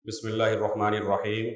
بسم الله الرحمن الرحيم.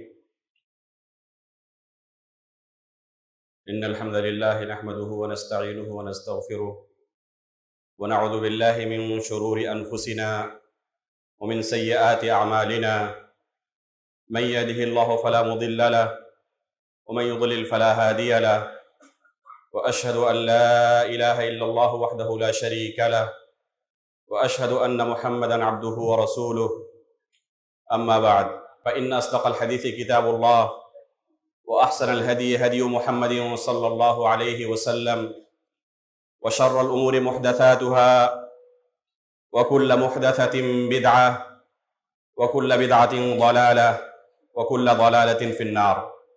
إن الحمد لله نحمده ونستعينه ونستغفره ونعوذ بالله من شرور أنفسنا ومن سيئات أعمالنا. من يهده الله فلا مضل له ومن يضلل فلا هادي له، وأشهد أن لا إله إلا الله وحده لا شريك له، وأشهد أن محمدًا عبده ورسوله. أما بعد، فإن أصدق الحديث كتاب الله، وأحسن الهدي هدي محمد صلى الله عليه وسلم، وشر الأمور محدثاتها، وكل محدثة بدعة، وكل بدعة ضلالة، وكل ضلالة في النار.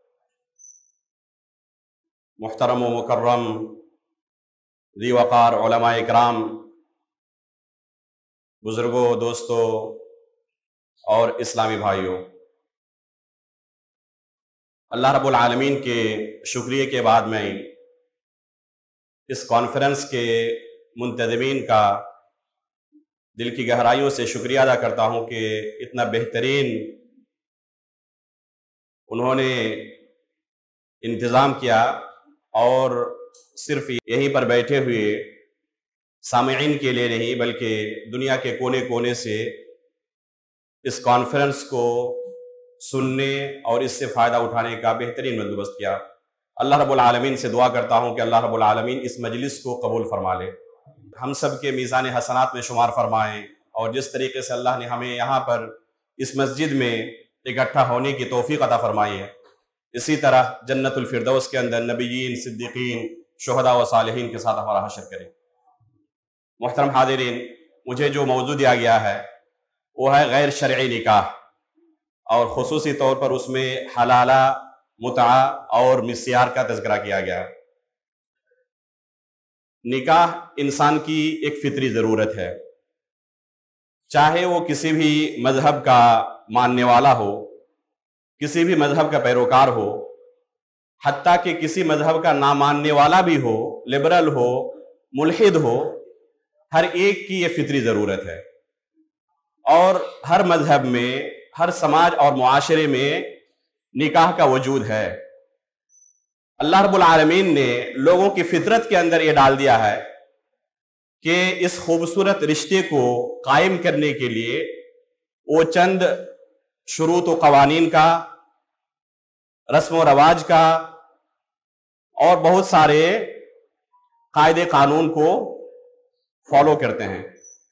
محترم و مکرم ذی وقار علماء اکرام، بزرگوں، دوستوں اور اسلامی بھائیوں، اللہ رب العالمین کے شکریہ کے بعد میں اس کانفرنس کے منتظمین کا دل کی گہرائیوں سے شکریہ ادا کرتا ہوں کہ اتنا بہترین انہوں نے انتظام کیا، اور صرف یہیں پر بیٹھے ہوئے سامعین کے لیے نہیں بلکہ دنیا کے کونے کونے سے اس کانفرنس کو سننے اور اس سے فائدہ اٹھانے کا بہترین بندوبست کیا۔ اللہ رب العالمین سے دعا کرتا ہوں کہ اللہ رب العالمین اس مجلس کو قبول فرما لے، ہم سب کے میزان حسنات میں شمار فرمائیں، اور جس طریقے سے اللہ نے ہمیں یہاں پر اس مسجد میں اکٹھا ہونے کی توفیق عطا فرمائی ہے، اسی طرح جنت الفردوس کے اندر نبیین، صدیقین، شہداء و صالحین کے ساتھ ہمارا حشر کرے۔ محترم حاضرین، مجھے جو موضوع دیا گیا ہے وہ ہے غیر شرعی نکاح، اور خصوصی طور پر اس میں حلالہ، متعہ اور مسیار کا تذکرہ کیا گیا ہے۔ نکاح انسان کی ایک فطری ضرورت ہے، چاہے وہ کسی بھی مذہب کا ماننے والا ہو، کسی بھی مذہب کا پیروکار ہو، حتیٰ کہ کسی مذہب کا نہ ماننے والا بھی ہو، لبرل ہو، ملحد ہو، ہر ایک کی یہ فطری ضرورت ہے۔ اور ہر مذہب میں، ہر سماج اور معاشرے میں نکاح کا وجود ہے۔ اللہ رب العالمین نے لوگوں کی فطرت کے اندر یہ ڈال دیا ہے کہ اس خوبصورت رشتے کو قائم کرنے کے لیے وہ چند شروط و قوانین کا، رسم و رواج کا اور بہت سارے قاعدے قانون کو فالو کرتے ہیں۔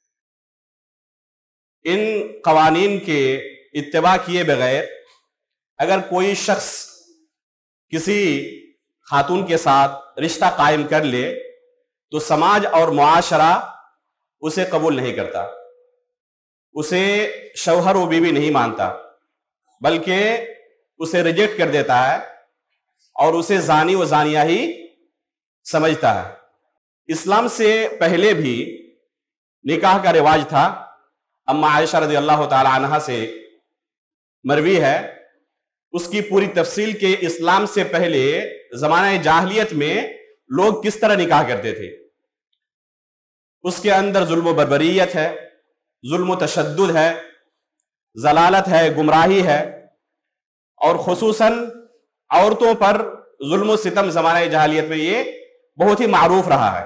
ان قوانین کے اتباع کیے بغیر اگر کوئی شخص کسی خاتون کے ساتھ رشتہ قائم کر لے تو سماج اور معاشرہ اسے قبول نہیں کرتا، اسے شوہر و بیوی نہیں مانتا، بلکہ اسے ریجیکٹ کر دیتا ہے اور اسے زانی و زانیہ ہی سمجھتا ہے۔ اسلام سے پہلے بھی نکاح کا رواج تھا۔ اما عائشہ رضی اللہ تعالی عنہا سے مروی ہے، اس کی پوری تفصیل کے اسلام سے پہلے زمانہ جاہلیت میں لوگ کس طرح نکاح کرتے تھے۔ اس کے اندر ظلم و بربریت ہے، ظلم و تشدد ہے، ضلالت ہے، گمراہی ہے، اور خصوصاً عورتوں پر ظلم و ستم زمانہ جاہلیت میں یہ بہت ہی معروف رہا ہے۔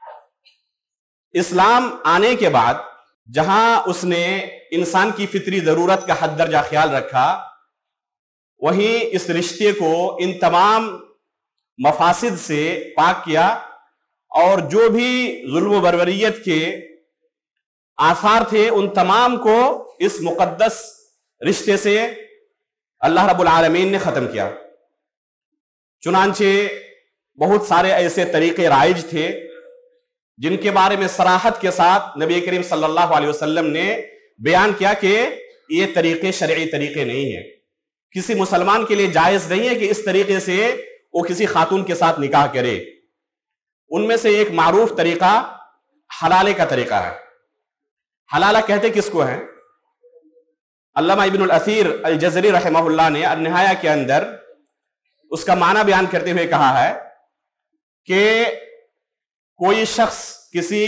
اسلام آنے کے بعد جہاں اس نے انسان کی فطری ضرورت کا حد درجہ خیال رکھا، وہیں اس رشتے کو ان تمام مفاسد سے پاک کیا، اور جو بھی ظلم و بربریت کے آثار تھے ان تمام کو اس مقدس رشتے سے اللہ رب العالمین نے ختم کیا۔ چنانچہ بہت سارے ایسے طریقے رائج تھے جن کے بارے میں صراحت کے ساتھ نبی کریم صلی اللہ علیہ وسلم نے بیان کیا کہ یہ طریقے شرعی طریقے نہیں ہیں، کسی مسلمان کے لیے جائز نہیں ہے کہ اس طریقے سے وہ کسی خاتون کے ساتھ نکاح کرے۔ ان میں سے ایک معروف طریقہ حلالے کا طریقہ ہے۔ حلالہ کہتے کس کو ہیں؟ علامہ ابن الاثیر الجزری رحمہ اللہ نے النہایہ کے اندر اس کا معنی بیان کرتے ہوئے کہا ہے کہ کوئی شخص کسی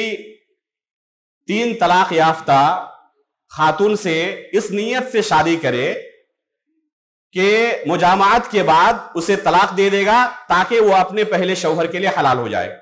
3 طلاق یافتہ خاتون سے اس نیت سے شادی کرے کہ مجامعت کے بعد اسے طلاق دے دے گا تاکہ وہ اپنے پہلے شوہر کے لیے حلال ہو جائے.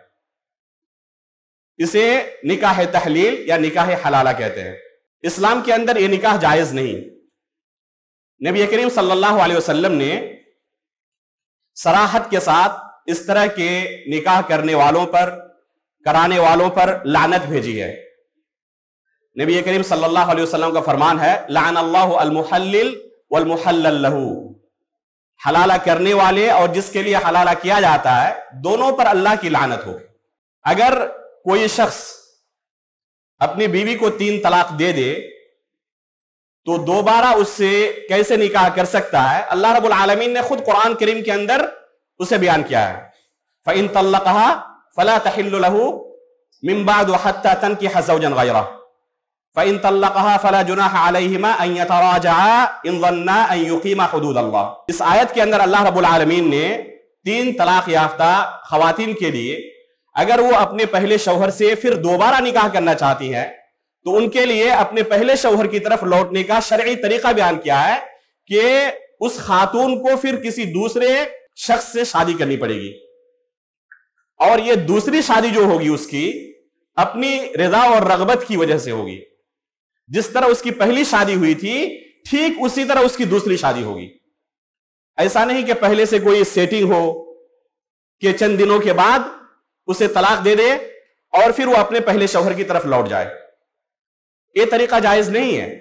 اسے نکاح تحلیل یا نکاح حلالہ کہتے ہیں. اسلام کے اندر یہ نکاح جائز نہیں. نبی کریم صلی اللہ علیہ وسلم نے صراحت کے ساتھ اس طرح کے نکاح کرنے والوں پر، کرانے والوں پر لعنت بھیجی ہے. نبی کریم صلی اللہ علیہ وسلم کا فرمان ہے لعن اللہ المحلل والمحلل لہ، حلالہ کرنے والے اور جس کے لیے حلالہ کیا جاتا ہے دونوں پر اللہ کی لعنت ہو. اگر کوئی شخص اپنی بیوی کو 3 طلاق دے دے تو دوبارہ اس سے کیسے نکاح کر سکتا ہے؟ اللہ رب العالمین نے خود قرآن کریم کے اندر اسے بیان کیا ہے. فَإِن طَلَّقَهَا فَلَا تَحِلُّ لَهُ مِن بَعْدُ حَتَّى تَنْكِحَ زَوْجًا غَيْرَهُ فَإِن طَلَّقَهَا فَلَا جُنَاحَ عَلَيْهِمَا أَن يَتَرَاجَعَا إِن ظَنَّا أَن يُقِيمَا حُدُودَ اللَّهِ. اس آیت کے اندر اللہ رب العالمین نے 3 طلاق یافتہ خواتین کے لیے اگر وہ اپنے پہلے شوہر سے پھر دوبارہ نکاح کرنا چاہتی ہیں تو ان کے لیے اپنے پہلے شوہر کی طرف لوٹنے کا شرعی طریقہ بیان کیا ہے کہ اس خاتون کو پھر کسی دوسرے شخص سے شادی کرنی پڑے گی، اور یہ دوسری شادی جو ہوگی اس کی اپنی رضا اور رغبت کی وجہ سے ہوگی. جس طرح اس کی پہلی شادی ہوئی تھی ٹھیک اسی طرح اس کی دوسری شادی ہوگی. ایسا نہیں کہ پہلے سے کوئی سیٹنگ ہو کہ چند دنوں کے بعد اسے طلاق دے دے اور پھر وہ اپنے پہلے شوہر کی طرف لوٹ جائے. یہ طریقہ جائز نہیں ہے.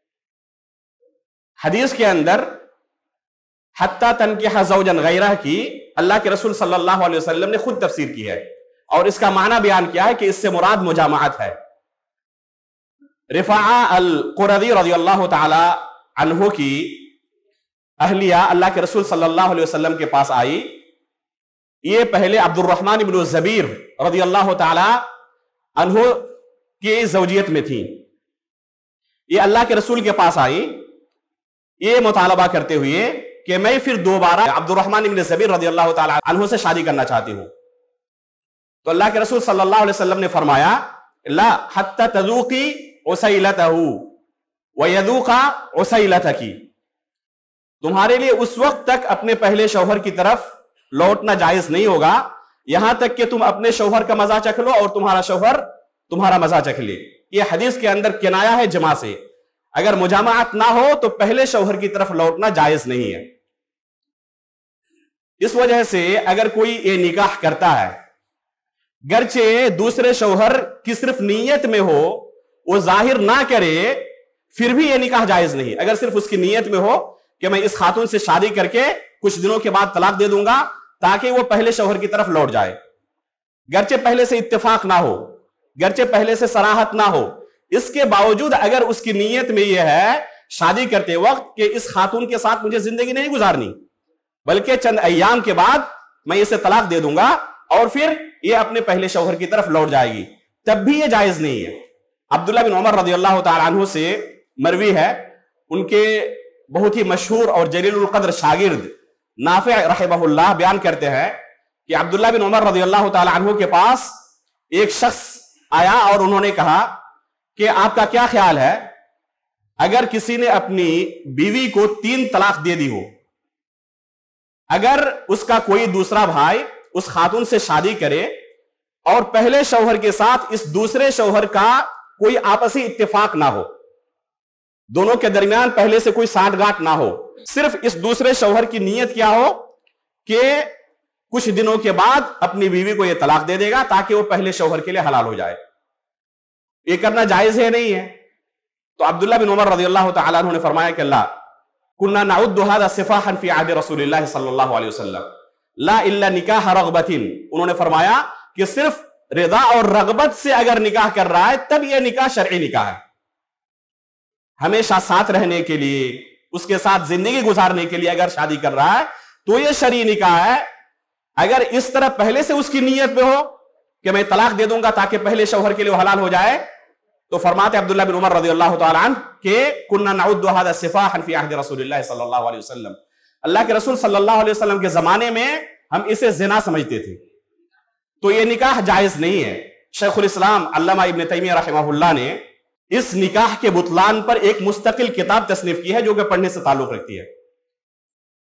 حدیث کے اندر حتی تنکح زوجا غیرہ کی اللہ کے رسول صلی اللہ علیہ وسلم نے خود تفسیر کی ہے اور اس کا معنی بیان کیا ہے کہ اس سے مراد مجامعت ہے. رفاعہ القرظی رضی اللہ تعالی عنہ کی اہلیہ اللہ کے رسول صلی اللہ علیہ وسلم کے پاس آئی. یہ پہلے عبد الرحمن بن الزبیر رضی اللہ تعالی عنہ کی زوجیت میں تھی. یہ اللہ کے رسول کے پاس آئی یہ مطالبہ کرتے ہوئے کہ میں پھر دوبارہ عبد الرحمن بن الزبیر رضی اللہ تعالی عنہ سے شادی کرنا چاہتی ہوں. تو اللہ کے رسول صلی اللہ علیہ وسلم نے فرمایا لا حتی تذوقی عسیلتہ ویذوق عسیلتک، تمہارے لیے اس وقت تک اپنے پہلے شوہر کی طرف لوٹنا جائز نہیں ہوگا یہاں تک کہ تم اپنے شوہر کا مزہ چکھ لو اور تمہارا شوہر تمہارا مزہ چکھ لے. یہ حدیث کے اندر کنایا ہے جماع سے. اگر مجامعت نہ ہو تو پہلے شوہر کی طرف لوٹنا جائز نہیں ہے. اس وجہ سے اگر کوئی یہ نکاح کرتا ہے گرچہ دوسرے شوہر کی صرف نیت میں ہو، وہ ظاہر نہ کرے، پھر بھی یہ نکاح جائز نہیں. اگر صرف اس کی نیت میں ہو کہ میں اس خاتون سے شادی کر کے کچھ دنوں کے بعد طلاق دے دوں گا تاکہ وہ پہلے شوہر کی طرف لوٹ جائے، گرچہ پہلے سے اتفاق نہ ہو، گرچہ پہلے سے صراحت نہ ہو، اس کے باوجود اگر اس کی نیت میں یہ ہے شادی کرتے وقت کہ اس خاتون کے ساتھ مجھے زندگی نہیں گزارنی بلکہ چند ایام کے بعد میں اسے طلاق دے دوں گا اور پھر یہ اپنے پہلے شوہر کی طرف لوٹ جائے گی، تب بھی یہ جائز نہیں ہے. عبداللہ بن عمر رضی اللہ تعالی عنہ سے مروی ہے، ان کے بہت ہی مشہور اور جلیل القدر شاگرد نافع رحمہ اللہ بیان کرتے ہیں کہ عبداللہ بن عمر رضی اللہ تعالی عنہ کے پاس ایک شخص آیا اور انہوں نے کہا کہ آپ کا کیا خیال ہے اگر کسی نے اپنی بیوی کو 3 طلاق دے دی ہو، اگر اس کا کوئی دوسرا بھائی اس خاتون سے شادی کرے اور پہلے شوہر کے ساتھ اس دوسرے شوہر کا کوئی آپسی اتفاق نہ ہو، دونوں کے درمیان پہلے سے کوئی سانٹھ گانٹھ نہ ہو، صرف اس دوسرے شوہر کی نیت کیا ہو کہ کچھ دنوں کے بعد اپنی بیوی کو یہ طلاق دے دے گا تاکہ وہ پہلے شوہر کے لیے حلال ہو جائے، یہ کرنا جائز ہے نہیں ہے؟ تو عبداللہ بن عمر رضی اللہ تعالیٰ عنہ نے فرمایا کہ اللہ کننا نعد هذا سفاحا فی عہد رسول اللہ صلی اللہ علیہ وسلم لا الا نکاح رغبت. انہوں نے فرمایا کہ صرف رضا اور رغبت سے اگر نکاح کر رہا ہے تب یہ نکاح شرعی نکاح ہے. ہمیشہ ساتھ رہنے کے لیے، اس کے ساتھ زندگی گزارنے کے لیے اگر شادی کر رہا ہے تو یہ شرعی نکاح ہے. اگر اس طرح پہلے سے اس کی نیت میں ہو کہ میں طلاق دے دوں گا تاکہ پہلے شوہر کے لیے حلال ہو جائے، تو فرماتے عبداللہ بن عمر رضی اللہ تعالی عنہ کہ کننا نعد هذا سفاحا فی عہد رسول اللہ صلی اللہ علیہ وسلم، اللہ کے رسول صلی اللہ علیہ وسلم کے زمانے میں ہم اسے زنا سمجھتے تھے، تو یہ نکاح جائز نہیں ہے. شیخ الاسلام علامہ ابن تیمیہ رحمہ اللہ نے اس نکاح کے بطلان پر ایک مستقل کتاب تصنیف کی ہے جو کہ پڑھنے سے تعلق رکھتی ہے.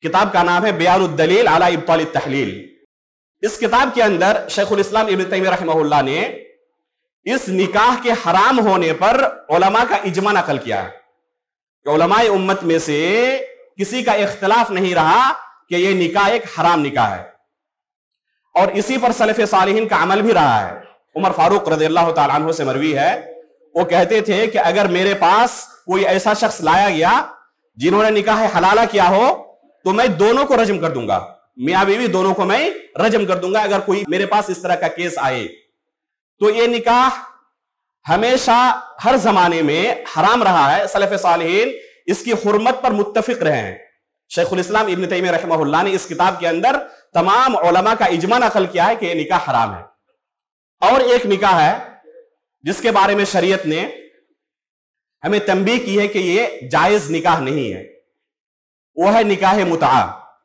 کتاب کا نام ہے بیان الدلیل علی ابطال التحلیل. اس کتاب کے اندر شیخ الاسلام ابن تیمیہ رحمہ اللہ نے اس نکاح کے حرام ہونے پر علماء کا اجماع نقل کیا ہے کہ علماء امت میں سے کسی کا اختلاف نہیں رہا کہ یہ نکاح ایک حرام نکاح ہے، اور اسی پر سلف صالحین کا عمل بھی رہا ہے. عمر فاروق رضی اللہ تعالیٰ عنہ سے مروی ہے، وہ کہتے تھے کہ اگر میرے پاس کوئی ایسا شخص لایا گیا جنہوں نے نکاح حلالہ کیا ہو تو میں دونوں کو رجم کر دوں گا، میاں بیوی دونوں کو میں رجم کر دوں گا اگر کوئی میرے پاس اس طرح کا کیس آئے. تو یہ نکاح ہمیشہ ہر زمانے میں حرام رہا ہے. سلف صالحین اس کی حرمت پر متفق رہے ہیں. شیخ الاسلام ابن تیمیہ رحمہ اللہ نے اس کتاب کے اندر تمام علماء کا اجماع نقل کیا ہے کہ یہ نکاح حرام ہے. اور ایک نکاح ہے جس کے بارے میں شریعت نے ہمیں تنبیہ کی ہے کہ یہ جائز نکاح نہیں ہے، وہ ہے نکاح متعہ.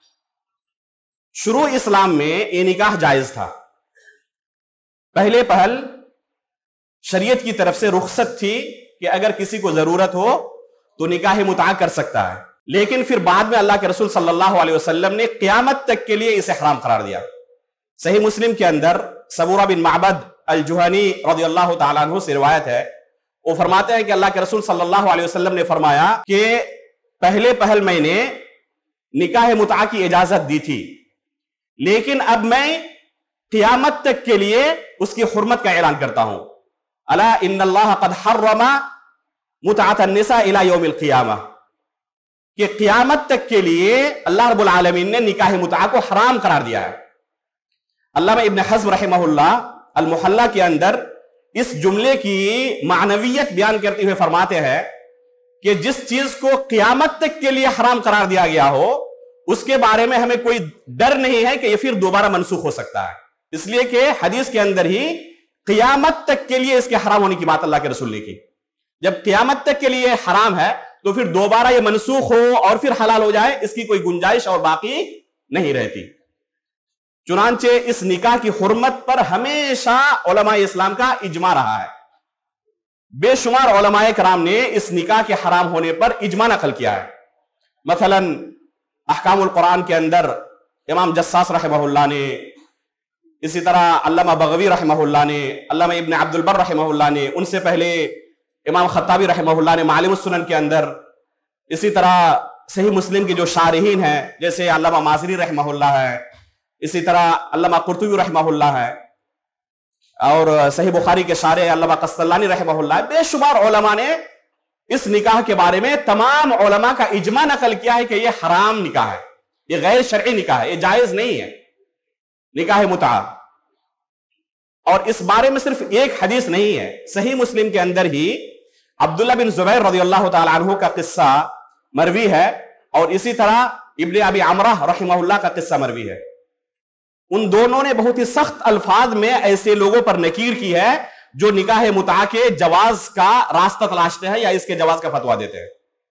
شروع اسلام میں یہ نکاح جائز تھا. پہلے پہل شریعت کی طرف سے رخصت تھی کہ اگر کسی کو ضرورت ہو تو نکاح متعہ کر سکتا ہے، لیکن پھر بعد میں اللہ کے رسول صلی اللہ علیہ وسلم نے قیامت تک کے لیے اسے حرام قرار دیا. صحیح مسلم کے اندر سبورہ بن معبد الجہنی رضی اللہ تعالیٰ عنہ سے روایت ہے، وہ فرماتے ہیں کہ اللہ کے رسول صلی اللہ علیہ وسلم نے فرمایا کہ پہلے پہل میں نے نکاح متعہ کی اجازت دی تھی، لیکن اب میں قیامت تک کے لیے اس کی حرمت کا اعلان کرتا ہوں. الا ان اللہ قد حرم متعۃ النساء الى یوم القیامہ، کہ قیامت تک کے لیے اللہ رب العالمین نے نکاح متعہ کو حرام قرار دیا ہے. علامہ ابن حزم رحمہ اللہ المحلہ کے اندر اس جملے کی معنویت بیان کرتے ہوئے فرماتے ہیں کہ جس چیز کو قیامت تک کے لیے حرام قرار دیا گیا ہو اس کے بارے میں ہمیں کوئی ڈر نہیں ہے کہ یہ پھر دوبارہ منسوخ ہو سکتا ہے، اس لیے کہ حدیث کے اندر ہی قیامت تک کے لیے اس کے حرام ہونے کی بات اللہ کے رسول نے کی. جب قیامت تک کے لیے حرام ہے تو پھر دوبارہ یہ منسوخ ہو اور پھر حلال ہو جائے اس کی کوئی گنجائش اور باقی نہیں رہتی. چنانچہ اس نکاح کی حرمت پر ہمیشہ علماء اسلام کا اجماع رہا ہے. بے شمار علماء کرام نے اس نکاح کے حرام ہونے پر اجماع نقل کیا ہے. مثلا احکام القرآن کے اندر امام جساس رحمہ اللہ نے، اسی طرح علامہ بغوی رحمہ اللہ نے، علامہ ابن عبد البر رحمہ اللہ نے، ان سے پہلے امام خطابی رحمہ اللہ نے معالم السنن کے اندر، اسی طرح صحیح مسلم کے جو شارحین ہیں جیسے علامہ مازری رحمہ اللہ ہے، اسی طرح علامہ قرطبی رحمہ اللہ ہے، اور صحیح بخاری کے شارح علامہ قسطلانی رحمہ اللہ ہے، بے شمار علماء نے اس نکاح کے بارے میں تمام علماء کا اجماع نقل کیا ہے کہ یہ حرام نکاح ہے، یہ غیر شرعی نکاح ہے، یہ جائز نہیں ہے نکاح متعہ. اور اس بارے میں صرف ایک حدیث نہیں ہے، صحیح مسلم کے اندر ہی عبداللہ بن زبیر رضی اللہ تعالی عنہ کا قصہ مروی ہے، اور اسی طرح ابن ابی عمرہ رحمہ اللہ کا قصہ مروی ہے. ان دونوں نے بہت ہی سخت الفاظ میں ایسے لوگوں پر نکیر کی ہے جو نکاح متعہ کے جواز کا راستہ تلاشتے ہیں یا اس کے جواز کا فتویٰ دیتے ہیں.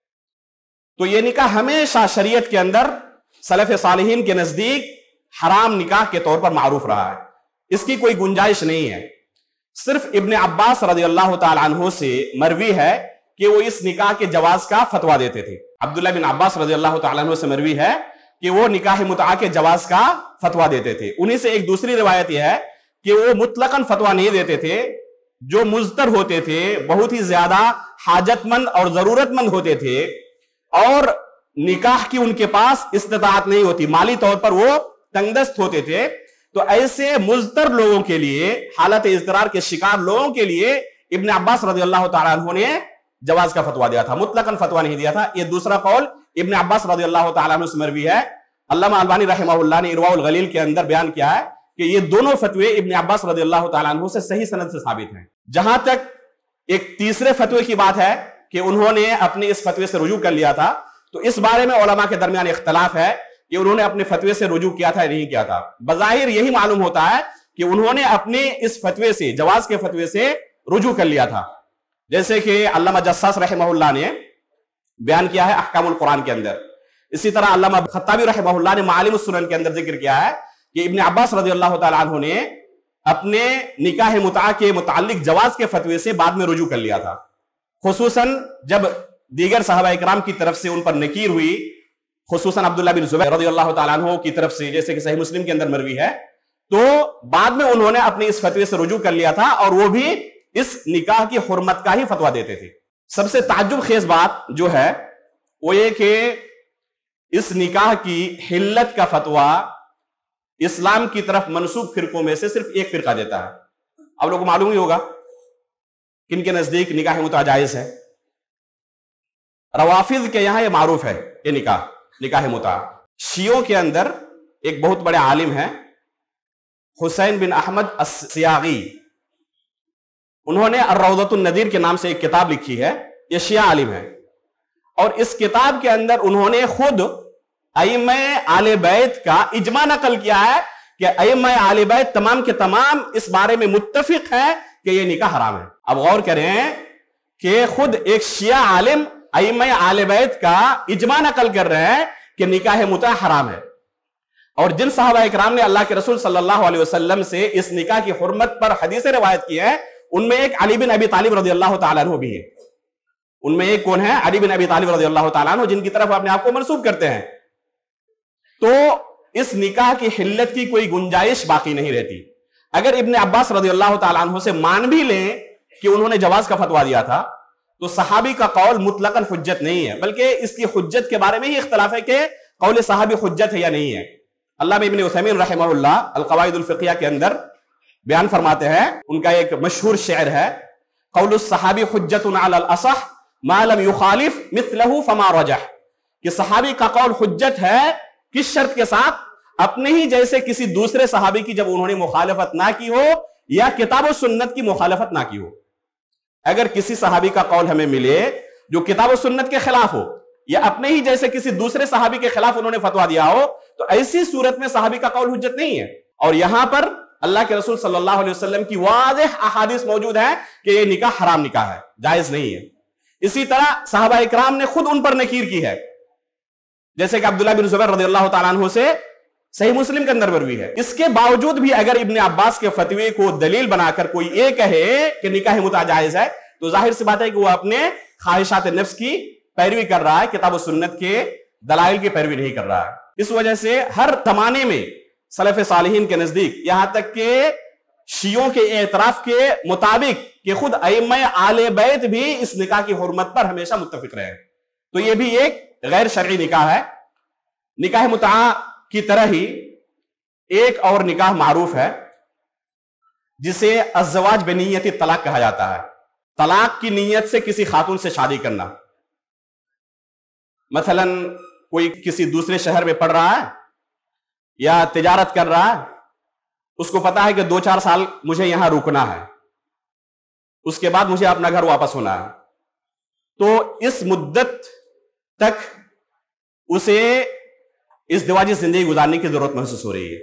تو یہ نکاح ہمیشہ شریعت کے اندر سلف صالحین کے نزدیک حرام نکاح کے طور پر معروف رہا ہے، اس کی کوئی گنجائش نہیں ہے. صرف ابن عباس رضی اللہ تعالی عنہ سے مروی ہے کہ وہ اس نکاح کے جواز کا فتویٰ دیتے تھے. عبداللہ بن عباس رضی اللہ تعالی عنہ سے مروی ہے کہ وہ نکاح متعہ کے جواز کا فتویٰ دیتے تھے. انہی سے ایک دوسری روایت یہ ہے کہ وہ مطلقاً فتویٰ نہیں دیتے تھے، جو مضطر ہوتے تھے، بہت ہی زیادہ حاجت مند اور ضرورت مند ہوتے تھے، اور نکاح کی ان کے پاس استطاعت نہیں ہوتی، مالی طور پر وہ تنگ دست ہوتے تھے، تو ایسے مضطر لوگوں کے لیے، حالت اضطرار کے شکار لوگوں کے لیے ابن عباس رضی اللہ تعالیٰ عنہ نے جواز کا فتویٰ دیا تھا، مطلقاً فتویٰ نہیں دیا تھا. یہ دوسرا قول ابن عباس رضی اللہ تعالیٰ عنہ سے مروی ہے. علامہ البانی رحمہ اللہ نے ارواء الغلیل کے اندر بیان کیا ہے کہ یہ دونوں فتوے ابن عباس رضی اللہ تعالیٰ عنہ سے صحیح سند سے ثابت ہیں. جہاں تک ایک تیسرے فتوے کی بات ہے کہ انہوں نے اپنے اس فتوے سے رجوع کر لیا تھا، تو اس بارے میں علماء کے درمیان اختلاف ہے کہ انہوں نے اپنے فتوے سے رجوع کیا تھا یا نہیں کیا تھا. بظاہر یہی معلوم ہوتا ہے کہ انہوں نے اپنے اس فتوے سے، جواز کے فتوے سے رجوع کر لیا تھا، جیسے کہ علامہ جساس رحمہ اللہ نے بیان کیا ہے احکام القرآن کے اندر. اسی طرح علامہ خطابی رحمہ اللہ نے معالم السنن کے اندر ذکر کیا ہے کہ ابن عباس رضی اللہ تعالیٰ عنہ نے اپنے نکاح متعہ کے متعلق جواز کے فتوے سے بعد میں رجوع کر لیا تھا، خصوصاً جب دیگر صحابہ اکرام کی طرف سے ان پر نکیر ہوئی، خصوصاً عبداللہ بن زبیر رضی اللہ تعالیٰ عنہ کی طرف سے، جیسے کہ صحیح مسلم کے اندر مروی ہے، تو بعد میں انہوں نے اپنی اس فتوے سے رجوع کر لیا تھا، اور وہ بھی اس نکاح کی حرمت کا ہی فتویٰ دیتے تھے۔ سب سے تعجب خیز بات جو ہے وہ یہ کہ اس نکاح کی حلت کا فتویٰ اسلام کی طرف منسوب فرقوں میں سے صرف ایک فرقہ دیتا ہے۔ آپ لوگوں کو معلوم ہی ہوگا کن کے نزدیک نکاح متعہ جائز ہے۔ روافض کے یہاں یہ معروف ہے یہ نکاح متعہ۔ شیعوں کے اندر ایک بہت بڑے عالم ہیں حسین بن احمد السیاغی، انہوں نے الروضۃ النذیر کے نام سے ایک کتاب لکھی ہے، یہ شیعہ عالم ہے، اور اس کتاب کے اندر انہوں نے خود ائمہ آل بیت کا اجماع نقل کیا ہے کہ ائمہ آل بیت تمام کے تمام اس بارے میں متفق ہیں کہ یہ نکاح حرام ہے۔ اب غور کریں کہ خود ایک شیعہ عالم ائمہ آل بیت کا اجماع نقل کر رہے ہیں کہ نکاح متعہ حرام ہے، اور جن صحابہ اکرام نے اللہ کے رسول صلی اللہ علیہ وسلم سے اس نکاح کی حرمت پر حدیثیں روایت کی ہیں، ان میں ایک علی بن ابی طالب رضی اللہ تعالیٰ عنہ بھی ہے۔ ان میں ایک کون ہے؟ علی بن ابی طالب رضی اللہ تعالیٰ عنہ، جن کی طرف اپنے آپ کو منسوب کرتے ہیں۔ تو اس نکاح کی حلت کی کوئی گنجائش باقی نہیں رہتی۔ اگر ابن عباس رضی اللہ تعالیٰ عنہ سے مان بھی لیں کہ انہوں نے جواز کا فتویٰ دیا تھا، تو صحابی کا قول مطلقاً حجت نہیں ہے، بلکہ اس کی حجت کے بارے میں ہی اختلاف ہے کہ قول صحابی حجت ہے یا نہیں ہے۔ علامہ ابن عثیمین رحمہ اللہ القواعد الفقہیہ کے اندر بیان فرماتے ہیں، ان کا ایک مشہور شعر ہے، قول الصحابی حجت علی الاصح ما لم یخالف مثلہ فما رجح، کہ صحابی کا قول حجت ہے کس شرط کے ساتھ؟ اپنے ہی جیسے کسی دوسرے صحابی کی جب انہوں نے مخالفت نہ کی ہو یا کتاب و سنت کی مخالفت نہ کی ہو۔ اگر کسی صحابی کا قول ہمیں ملے جو کتاب و سنت کے خلاف ہو یا اپنے ہی جیسے کسی دوسرے صحابی کے خلاف انہوں نے فتویٰ دیا ہو، تو ایسی صورت میں صحابی کا قول حجت نہیں ہے۔ اور یہاں پر اللہ کے رسول صلی اللہ علیہ وسلم کی واضح احادیث موجود ہیں کہ یہ نکاح حرام نکاح ہے، جائز نہیں ہے۔ اسی طرح صحابہ اکرام نے خود ان پر نکیر کی ہے، جیسے کہ عبداللہ بن زبیر رضی اللہ تعالیٰ عنہ سے صحیح مسلم کے اندر مروی ہے۔ اس کے باوجود بھی اگر ابن عباس کے فتوے کو دلیل بنا کر کوئی یہ کہے کہ نکاح متعہ جائز ہے، تو ظاہر سی بات ہے کہ وہ اپنے خواہشات نفس کی پیروی کر رہا ہے، کتاب و سنت کے دلائل کی پیروی نہیں کر رہا ہے۔ اس وجہ سے ہر زمانے میں سلف صالحین کے نزدیک، یہاں تک کہ شیعوں کے اعتراف کے مطابق کہ خود ائمہ آل بیت بھی اس نکاح کی حرمت پر ہمیشہ متفق رہے، تو یہ بھی ایک غیر شرعی نکاح ہے۔ نکاح متعہ کی طرح ہی ایک اور نکاح معروف ہے جسے الزواج بنیت طلاق کہا جاتا ہے۔ طلاق کی نیت سے کسی خاتون سے شادی کرنا، مثلا کوئی کسی دوسرے شہر میں پڑھ رہا ہے یا تجارت کر رہا ہے، اس کو پتا ہے کہ 2-4 سال مجھے یہاں رکنا ہے، اس کے بعد مجھے اپنا گھر واپس ہونا ہے، تو اس مدت تک اسے ازدواجی زندگی گزارنے کی ضرورت محسوس ہو رہی ہے۔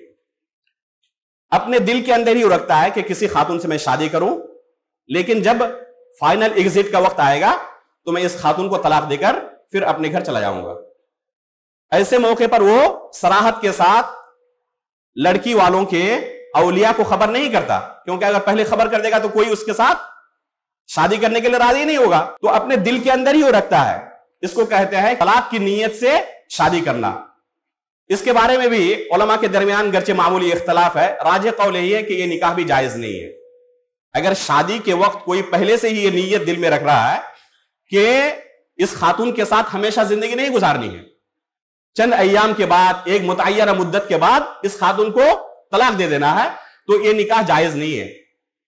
اپنے دل کے اندر ہی وہ رکھتا ہے کہ کسی خاتون سے میں شادی کروں، لیکن جب فائنل ایگزٹ کا وقت آئے گا تو میں اس خاتون کو طلاق دے کر پھر اپنے گھر چلا جاؤں گا۔ ایسے موقع پر وہ صراحت کے ساتھ لڑکی والوں کے اولیاء کو خبر نہیں کرتا، کیونکہ اگر پہلے خبر کر دے گا تو کوئی اس کے ساتھ شادی کرنے کے لیے راضی نہیں ہوگا، تو اپنے دل کے اندر ہی وہ رکھتا ہے۔ اس کو کہتے ہیں طلاق کی نیت سے شادی کرنا۔ اس کے بارے میں بھی علماء کے درمیان گرچہ معمولی اختلاف ہے، راجح قول یہ ہے کہ یہ نکاح بھی جائز نہیں ہے۔ اگر شادی کے وقت کوئی پہلے سے ہی یہ نیت دل میں رکھ رہا ہے کہ اس خاتون کے ساتھ ہمیشہ زندگی نہیں گزارنی ہے، چند ایام کے بعد، ایک متعینہ مدت کے بعد اس خاتون کو طلاق دے دینا ہے، تو یہ نکاح جائز نہیں ہے۔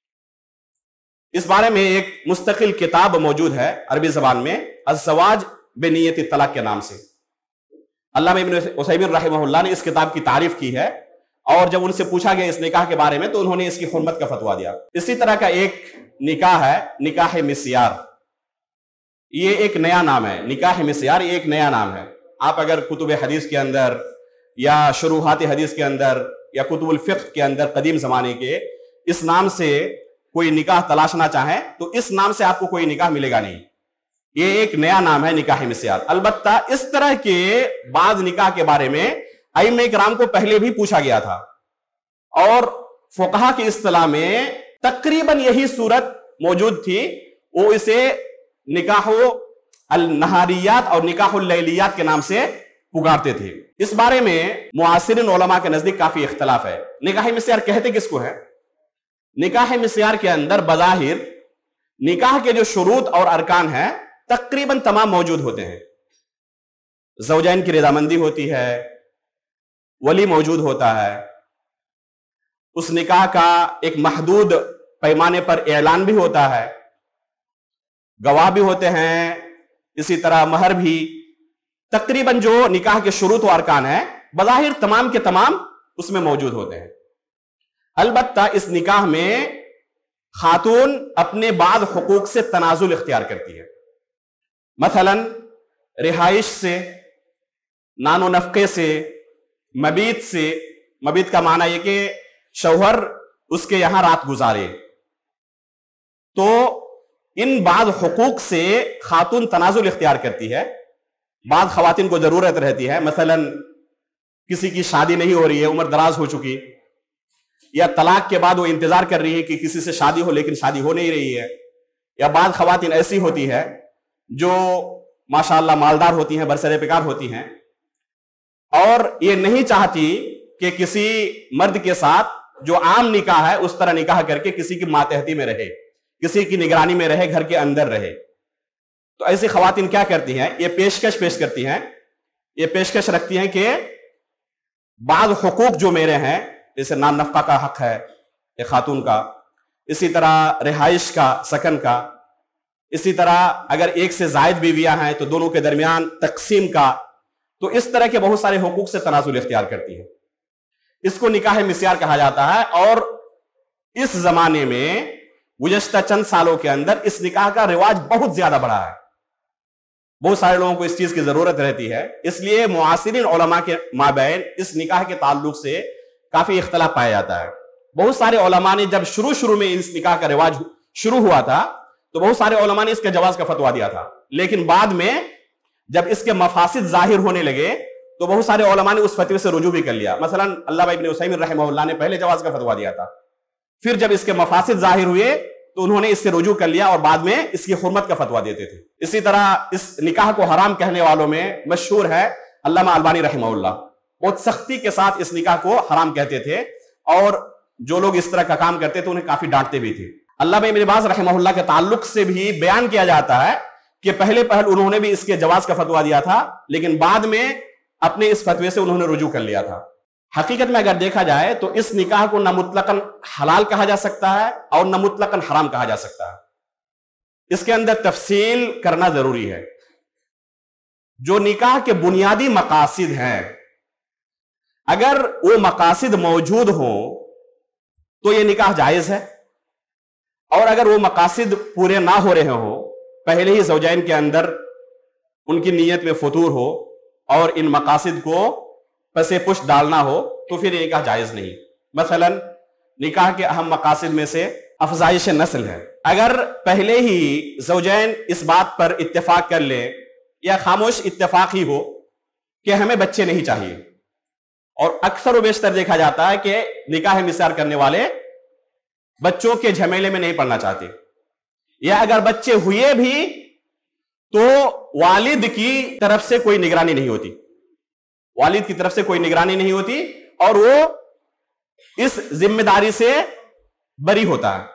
اس بارے میں ایک مستقل کتاب موجود ہے عربی زبان میں، الزواج بنیت الطلاق کے نام سے۔ علامہ ابن عثیمین رحمہ اللہ نے اس کتاب کی تعریف کی ہے، اور جب ان سے پوچھا گیا اس نکاح کے بارے میں تو انہوں نے اس کی حرمت کا فتویٰ دیا۔ اسی طرح کا ایک نکاح ہے نکاح مسیار، یہ ایک نیا نام ہے۔ نکاح مسیار یہ ایک نیا نام ہے۔ آپ اگر کتب حدیث کے اندر یا شروحات حدیث کے اندر یا کتب الفقہ کے اندر قدیم زمانے کے اس نام سے کوئی نکاح تلاشنا چاہیں تو اس نام سے آپ کو کوئی نکاح ملے گا نہیں، یہ ایک نیا نام ہے نکاح مسیار۔ البتہ اس طرح کے بعض نکاح کے بارے میں ائمہ کرام کو پہلے بھی پوچھا گیا تھا، اور فقہا کی اصطلاح میں تقریباً یہی صورت موجود تھی، وہ اسے نکاح النہاریات اور نکاح اللیلیات کے نام سے पुकारते थे। इस बारे में मुआसिरीन उलमा के नजदीक काफी इख्तलाफ है। निकाह मिस्यार कहते किसको है? निकाह मिस्यार के अंदर बज़ाहिर निकाह के जो शुरूत और अरकान हैं तकरीबन तमाम मौजूद होते हैं। ज़ौजैन की रज़ामंदी होती है, वली मौजूद होता है, उस निकाह का एक महदूद पैमाने पर ऐलान भी होता है, गवाह भी होते हैं, इसी तरह महर भी। तकरीबन जो निकाह के शुरूत और अरकान है बज़ाहिर तमाम के तमाम उसमें मौजूद होते हैं। अलबत्ता इस निकाह में खातून अपने बाद हुकूक से तनाजुल इख्तियार करती है। मसलन रिहाइश से, नानो नफ़क़े से, मबीत से। मबीत का माना यह कि शौहर उसके यहां रात गुजारे। तो इन बाद हुकूक से खातून तनाजुल इख्तियार करती है। बाद खवातीन को जरूरत रहती है, मसलन किसी की शादी नहीं हो रही है, उम्र दराज हो चुकी, या तलाक के बाद वो इंतजार कर रही है कि किसी से शादी हो लेकिन शादी हो नहीं रही है, या बाद खवातीन ऐसी होती है जो माशाअल्लाह मालदार होती हैं, बरसरे पिकार होती हैं, और ये नहीं चाहती कि किसी मर्द के साथ जो आम निकाह है उस तरह निकाह करके किसी की मातहती में रहे, किसी की निगरानी में रहे, घर के अंदर रहे। तो ऐसी खवातीन क्या करती हैं? ये पेशकश पेश करती हैं, ये पेशकश रखती हैं कि बाद हुकूक जो मेरे हैं, जैसे नान नफ़क़ा का हक है एक खातून का, इसी तरह रिहाइश का, सकन का, इसी तरह अगर एक से जायद बीवियां हैं तो दोनों के दरमियान तकसीम का। तो इस तरह के बहुत सारे हुकूक से तनाजुल इख्तियार करती है। इसको निकाह मिस्यार कहा जाता है। और इस जमाने में गुज़श्ता चंद सालों के अंदर इस निकाह का रिवाज बहुत ज्यादा बढ़ा है। बहुत सारे लोगों को इस चीज की जरूरत रहती है, इसलिए मुआसिरीन उलमा के माबैन इस निकाह के ताल्लुक से काफी इख्तलाफ पाया जाता है। बहुत सारे उलमा ने जब शुरू में इस निकाह का रिवाज शुरू हुआ था तो बहुत सारे उलमा ने इसके जवाज का फतवा दिया था, लेकिन बाद में जब इसके मफासिद जाहिर होने लगे तो बहुत सारे उलमा ने उस फतवे से रुजू भी कर लिया। मसलन अल्लामा इब्न उसैमीन रहमहुल्लाह ने पहले जवाज का फतवा दिया था, फिर जब इसके मफासिद जाहिर हुए तो उन्होंने इससे रुजू कर लिया और बाद में इसकी हुर्मत का फतवा देते थे। इसी तरह इस निकाह को हराम कहने वालों में मशहूर है अल्लामा अलबानी रहमहुल्लाह, बहुत सख्ती के साथ इस निकाह को हराम कहते थे और जो लोग इस तरह का काम करते थे उन्हें काफी डांटते भी थे। अल्लामा इब्न बाज़ रहमहुल्लाह के ताल्लुक से भी बयान किया जाता है कि पहले उन्होंने भी इसके जवाज का फतवा दिया था, लेकिन बाद में अपने इस फतवे से उन्होंने रुजू कर लिया था। हकीकत में अगर देखा जाए तो इस निकाह को न मुतलकन हलाल कहा जा सकता है और न मुतलकन हराम कहा जा सकता है। इसके अंदर तफसील करना जरूरी है। जो निकाह के बुनियादी मकासिद हैं, अगर वो मकासिद मौजूद हो तो ये निकाह जायज है, और अगर वो मकासिद पूरे ना हो रहे हो, पहले ही ज़ौजैन के अंदर उनकी नीयत में फतूर हो और इन मकासिद को पसे पुश डालना हो, तो फिर ये निकाह जायज नहीं। मसलन निकाह के अहम मकासिद में से अफजाइश नस्ल है। अगर पहले ही ज़ौजैन इस बात पर इत्तेफाक कर ले या खामोश इत्तेफाक ही हो कि हमें बच्चे नहीं चाहिए, और अक्सर व बेशतर देखा जाता है कि निकाह मिस्यार करने वाले बच्चों के झमेले में नहीं पड़ना चाहते, या अगर बच्चे हुए भी तो वालिद की तरफ से कोई निगरानी नहीं होती, वालिद की तरफ से कोई निगरानी नहीं होती और वो इस जिम्मेदारी से बरी होता है।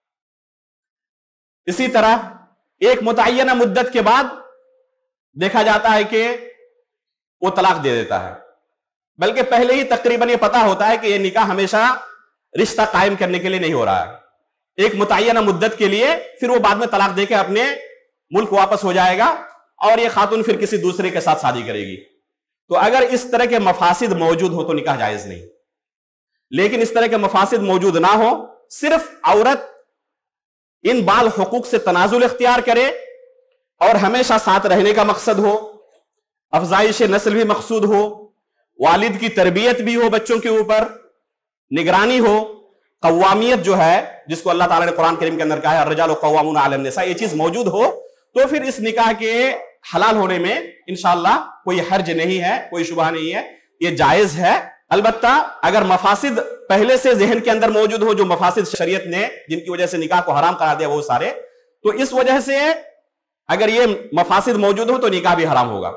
इसी तरह एक मुतय्यना मुद्दत के बाद देखा जाता है कि वो तलाक दे देता है, बल्कि पहले ही तकरीबन ये पता होता है कि ये निकाह हमेशा रिश्ता कायम करने के लिए नहीं हो रहा है, एक मुतय्यना मुद्दत के लिए, फिर वो बाद में तलाक देके अपने मुल्क वापस हो जाएगा और ये खातून फिर किसी दूसरे के साथ शादी करेगी। तो अगर इस तरह के मफासिद मौजूद हो तो निकाह जायज नहीं, लेकिन इस तरह के मफासिद मौजूद ना हो, सिर्फ औरत इन बाल हुकूक से तनाजुल इख्तियार करे और हमेशा साथ रहने का मकसद हो, अफजाइश नस्ल भी मकसूद हो, वालिद की तरबियत भी हो, बच्चों के ऊपर निगरानी हो, कव्वामियत जो है जिसको अल्लाह ताला ने कुरान करीम के अंदर कहा है अर्रिजालु कव्वामूना अलन निसा, ये चीज मौजूद हो, तो फिर इस निकाह के हलाल होने में इंशाअल्लाह कोई हर्ज नहीं है, कोई शुबह नहीं है, ये जायज है। अलबत्ता अगर मफासिद पहले से जहन के अंदर मौजूद हो, जो मफासिद शरीयत ने जिनकी वजह से निकाह को हराम करा दिया वो सारे, तो इस वजह से अगर ये मफासिद मौजूद हो तो निकाह भी हराम होगा।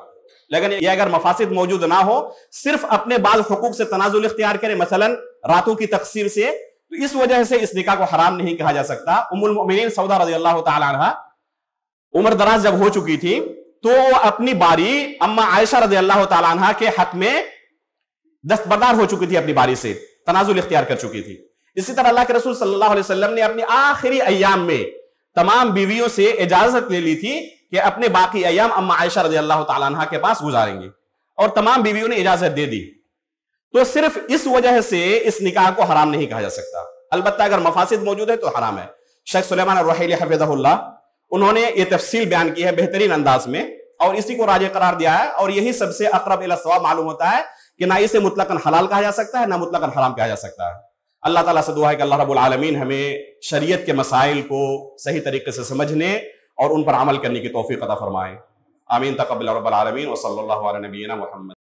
لیکن یہ اگر مفاسد موجود نہ ہو، صرف اپنے بعض حقوق سے تنازل اختیار کرے، مثلا راتوں کی تقسیم سے، تو اس وجہ سے اس نکاح کو حرام نہیں کہا جا سکتا۔ ام المؤمنین سودا رضی اللہ تعالی عنہ عمر دراز جب ہو چکی تھی تو وہ اپنی باری اما عائشہ رضی اللہ تعالی عنہ کے حق میں دستبردار ہو چکی تھی، اپنی باری سے تنازل اختیار کر چکی تھی۔ اسی طرح اللہ کے رسول صلی اللہ علیہ وسلم نے اپنی آخری ایام میں تمام بیویوں سے اجازت لے لی تھی کہ اپنے باقی ایام اما عائشہ رضی اللہ تعالی عنہ کے پاس گزاریں گے، اور تمام بیویوں نے اجازت دے دی۔ تو صرف اس وجہ سے اس نکاح کو حرام نہیں کہا جا سکتا، البتہ اگر مفاسد موجود ہے تو حرام ہے۔ شیخ سلیمان الرحیلی حفظہ اللہ انہوں نے یہ تفصیل بیان کی ہے بہترین انداز میں، اور اسی کو راجح قرار دیا ہے، اور یہی سب سے اقرب الی الصواب معلوم ہوتا ہے کہ نہ اسے مطلقاً حلال کہا جا سکتا ہے، نہ مطلقاً حرام کہا جا سکتا ہے۔ اللہ تعالیٰ سے دعا ہے کہ اللہ رب العالمین ہمیں شریعت کے مسائل کو صحیح طریقے سے سمجھنے اور ان پر عمل کرنے کی توفیق عطا فرمائے۔ آمین، تقبل رب العالمین، وصلی اللہ علی نبینا محمد۔